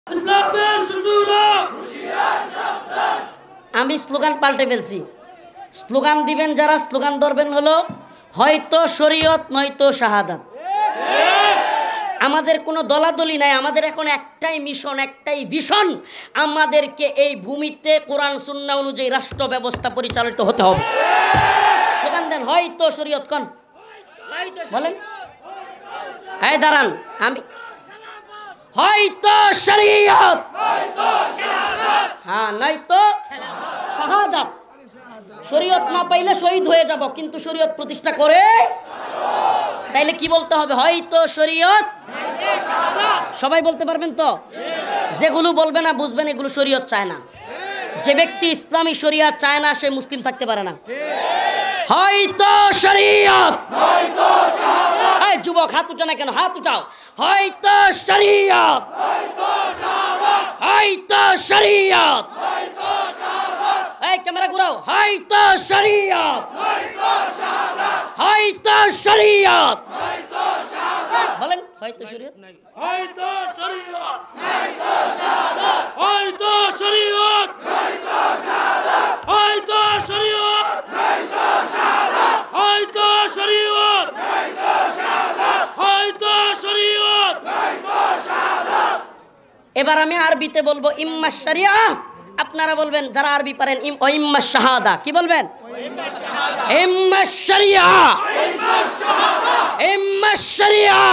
আমি স্লোগান পাল্টে ফেলছি। স্লোগান দিবেন যারা, স্লোগান ধরবেন হলো হয়তো শরীয়ত নয়তো শাহাদাত। আমাদের কোনো দলাদলি নাই, আমাদের এখন একটাই মিশন, একটাই ভিশন, আমাদেরকে এই ভূমিতে কোরআন সুন্নাহ অনুযায়ী রাষ্ট্র ব্যবস্থা পরিচালিত হতে হবে। স্লোগান দেন হয়তো শরীয়ত, কোন বলেন? এই দাঁড়ান, আমি হয়তো শরীয়ত, হ্যাঁ নয়তো শাহাদাত। শরীয়ত না পাইলে শহীদ হয়ে যাব, কিন্তু শরীয়ত প্রতিষ্ঠা করে তাইলে কি বলতে হবে? হয়তো শরীয়ত। সবাই বলতে পারবেন তো? যেগুলো বলবে না বুঝবেন এগুলো শরীয়ত চায় না। যে ব্যক্তি ইসলামী শরীয়ত চায় না সে মুসলিম থাকতে পারে না। হয়তো শরীয়ত, এই যুবক হাত উঠা না কেন? হাত উঠাও। হয়তো শরীয়ত, হয়তো শরীয়ত, এই ক্যামেরা ঘুরাও। হয়তো শরীয়ত, হয়তো শরীয়ত, বলেন হয়তো শরীয়ত, হয়তো শরীয়ত, হয়তো শরীয়ত, হয়তো শরীয়ত, হয়তো শরীয়ত, হয়তো শরীয়ত। এবার আমি আরবিতে বলবো ইম্মা শরিয়া, আপনারা বলবেন যারা আরবি পারেন ইম্মা শাহাদা। কি বলবেন? ইম্মা শরিয়া, ইম্মা শরিয়া,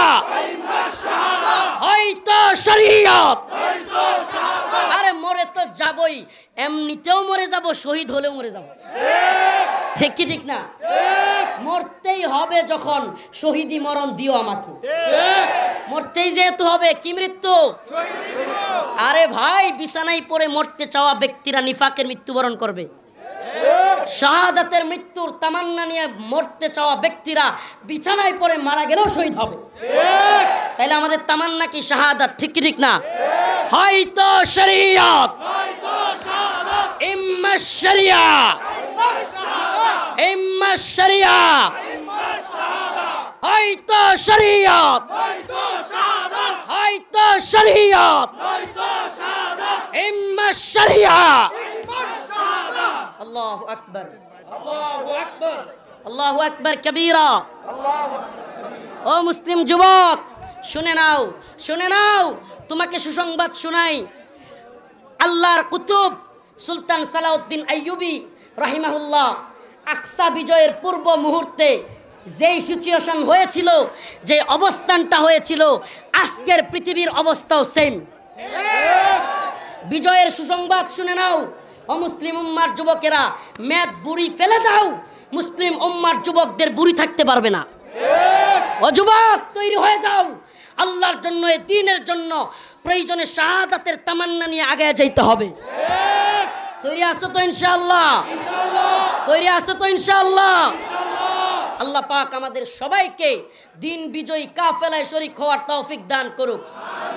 হয়তো শরীয়ত। আরে মরে তো যাবই, এমনিতেও মরে যাব, শহীদ হলেও মরে যাব। ঠিক কি ঠিক না? মরতেই হবে, যখন শহীদি মরণ দিও আমাকে। মরতেই যেহেতু হবে, কি মৃত্যু? আরে ভাই, বিছানায় পড়ে মরতে চাওয়া ব্যক্তিরা নিফাকের মৃত্যুবরণ করবে। শাহাদাতের মৃত্যুর তামান্না নিয়ে মরতে চাওয়া ব্যক্তিরা বিছানায় পড়ে মারা গেলেও শহীদ হবে। তাইলে আমাদের তামান্না কি শাহাদাত? ঠিক কি ঠিক না? হয়তো শরীয়ত, ইম্মা শরিয়া, ইম্মা শরিয়া, হয়তো শরীয়ত, হয়তো শরীয়ত, ইম্মা শরিয়া। আল্লাহু আকবার, আল্লাহু আকবার কবীরা। ও মুসলিম যুবক, শুনে নাও, শুনে নাও, তোমাকে সুসংবাদ শোনাই। আল্লাহর কুতুব সুলতান সালাউদ্দিন আইয়ুবী রাহিমাহুল্লাহ আকসা বিজয়ের পূর্ব মুহূর্তে যেই সিচুয়েশন হয়েছিল, যে অবস্থানটা হয়েছিল, আজকের পৃথিবীর অবস্থাও সেম। বিজয়ের সুসংবাদ শুনে নাও। ও মুসলিম উম্মার যুবকেরা, মেদ বুড়ি ফেলে দাও, মুসলিম উম্মার যুবকদের বুড়ি থাকতে পারবে না। ও যুবক, তৈরি হয়ে যাও আল্লাহর জন্য, এই দ্বীনের জন্য। প্রয়োজনে শাহাদাতের তামান্না নিয়ে আগে যাইতে হবে। তৈরি আছো তো ইনশাআল্লাহ? তৈরি আছো তো ইনশাআল্লাহ? আল্লাহ পাক আমাদের সবাইকে দ্বীন বিজয়ী কাফেলায় শরীক হওয়ার তৌফিক দান করুক।